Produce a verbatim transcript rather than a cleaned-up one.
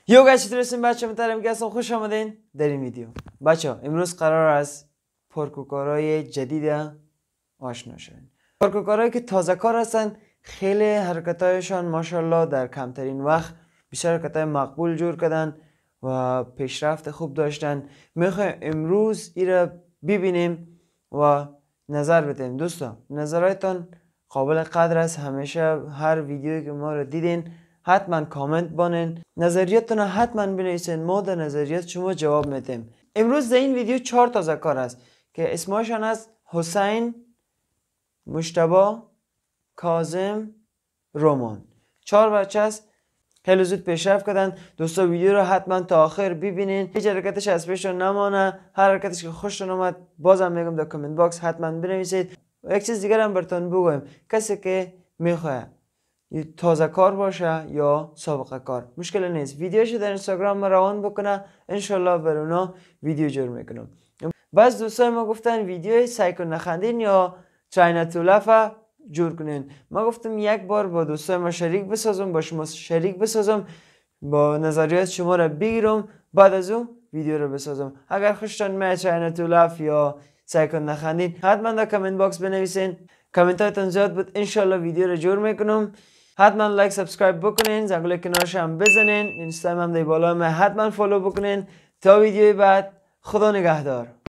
یو گایز چطور هستین بچه؟ امیدوارم که اصلا خوش آمدین در این ویدیو. بچه امروز قرار است پارکورکارهای جدید آشنا شوین. پارکورکارهایی که تازه کار هستن، خیلی حرکتایشان ماشاءالله در کمترین وقت بسیار حرکتای مقبول جور کردن و پیشرفت خوب داشتن. میخوایم امروز این را ببینیم و نظر بدیم. دوستان نظراتتان قابل قدر است. همیشه هر ویدیویی که ما رو دیدین حتما کامنت بانین، نظریاتتون رو حتما بنویسین، ما در نظریات شما جواب میدیم. امروز در این ویدیو چهار تازه کار است که اسمشان است حسین، مجتبی، کاظم، رومان. چهار بچه است خیلی زود پیشرفت کردن. دوستا ویدیو رو حتما تا آخر ببینین، هیچ حرکتش از پیشتون نمانه. هر حرکتش که خوشتون اومد بازم میگم در کامنت باکس حتما بنویسید. و یک چیز دیگر هم براتون بگویم، کسی که میخواد تازه کار باشه یا سابقه کار مشکل نیست، ویدیوش در اینستاگرام روان بکنه، انشالله بر اونا ویدیو جور میکنم. بعض دوستای ما گفتن ویدیو سعی کن نخندین یا چینل تو لفه جور کنین. ما گفتم یک بار با دوستای ما شریک بسازم، با شما شریک بسازم، با نظریات شما را بگیرم، بعد از اون ویدیو رو بسازم. اگر خوشتون میاد چینل تو لف یا سعی کن نخندین حتما در کامنت باکس بنویسین. کامنت هایتون زیاد بود، انشالله ویدیو رو جور میکنم. حتما لایک سبسکرایب بکنین، زنگوله کنارش هم بزنین، اینستاگرام هم در بالا من حتما فالو بکنین. تا ویدیوی بعد، خدا نگهدار.